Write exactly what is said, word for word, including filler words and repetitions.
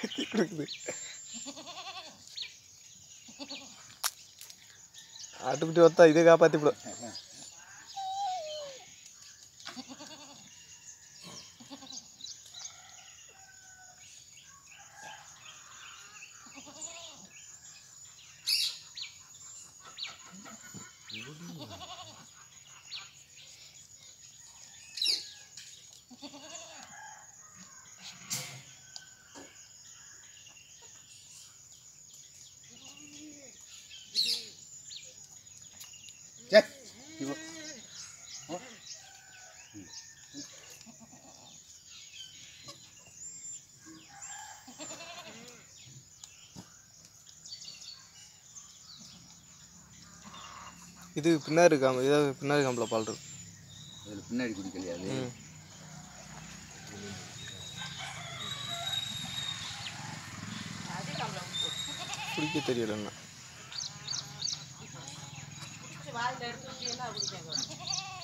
கத்தி கொடுக்குது. ஆட்டுக்குட்டி ஒத்தா இதை காப்பாற்றி விடும். Cek. Ibu. Oh. இது பின்னாடி காம்பு, இதாவது பின்னாடி காம்பில் பால் இருக்கு. அதில் பின்னாடி குடிக்கலையா அது? குடிக்க தெரியலன்னா வாயில் எடுத்து வச்சு என்ன குடிக்காங்க.